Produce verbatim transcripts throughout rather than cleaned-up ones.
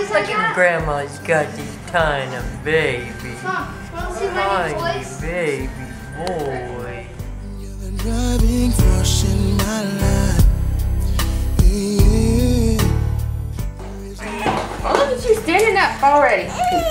Look at Grandma's got this tiny baby. Tiny baby boy. You're the driving force in my life. Yeah. Oh, look at you standing up already.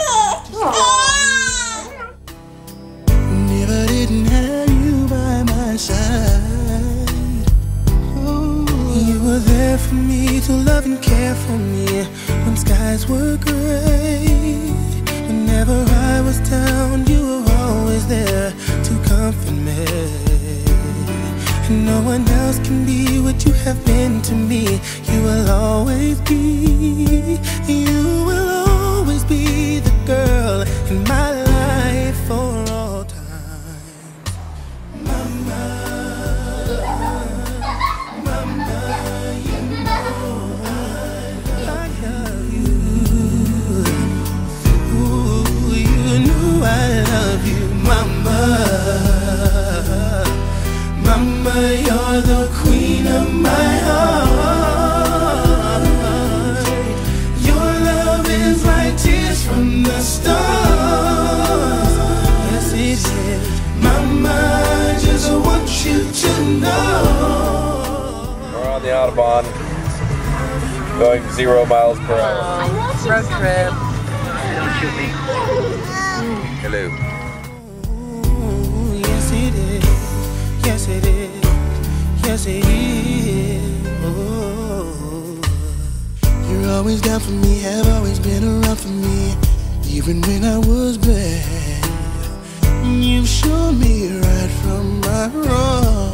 Never didn't have you by my side. Oh, you were there for me to love and care for me when skies were gray. Whenever I was down, you were always there to comfort me. And no one else can be what you have been to me. You will always be, you will always be the girl in my life for all time. Mama, mama, you know I love you. Ooh, you know I love you, mama. Mama, you're the queen of my heart. Your love is like tears from the stars. Yes, it is. Mama, I just want you to know. We're on the Autobahn, going zero miles per hour. Road trip. Hello. Ooh, yes, it is. Yes, it is. Yes, it is. Oh, you're always down for me, have always been around for me, even when I was bad. You've shown me right from my wrongs.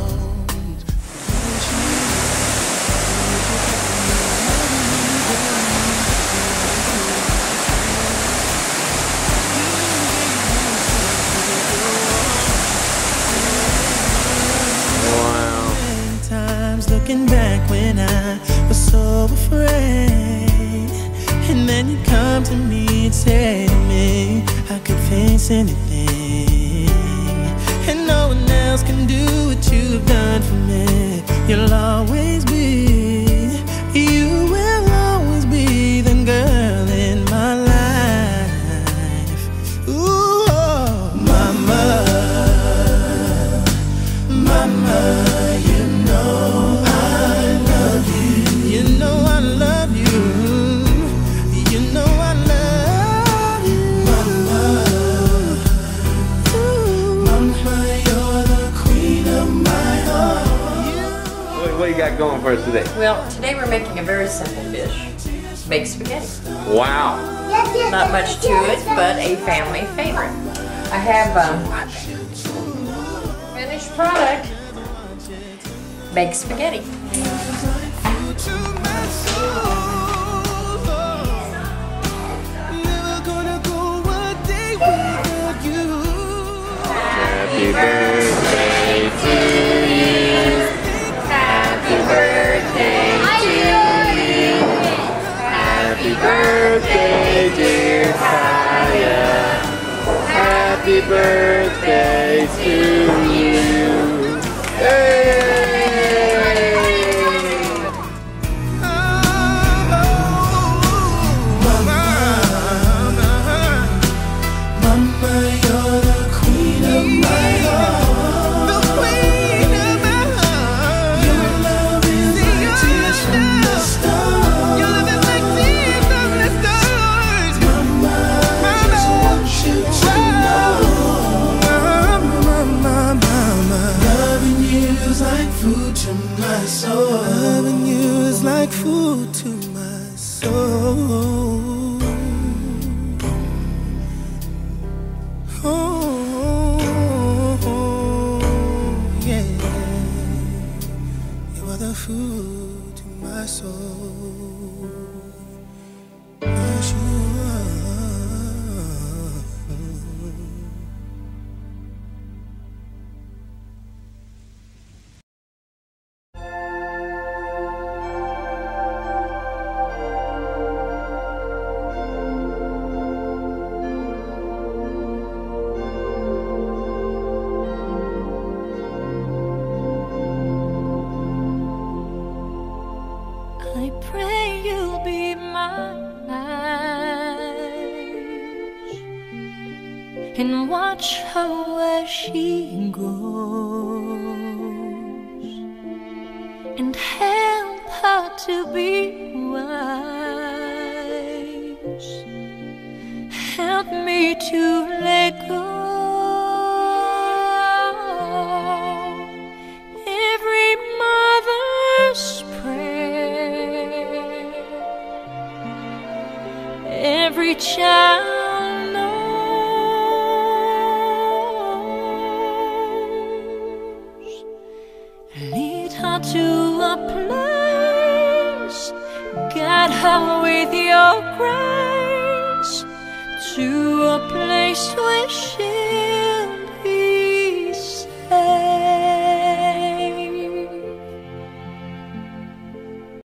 Looking back when I was so afraid, and then you come to me and say to me I could face anything, and no one else can do what you've done for me. You'll always be, you will always be the girl in my life. Ooh, oh, mama, mama, you know you know I love you. You know I love you. Mama, ooh, mama, you're the queen of my heart. What, what you got going for us today? Well, today we're making a very simple dish. Baked spaghetti. Wow. Not much to it, but a family favorite. I have a finished product. Baked spaghetti. Happy birthday to you. Happy birthday to you. Happy birthday, dear Kaya. Happy birthday to you. Hey! watch her where she goes and help her to be wise. Help me to let go every mother's prayer, every child knows. Lead her to a place, guide her with your grace, to a place where she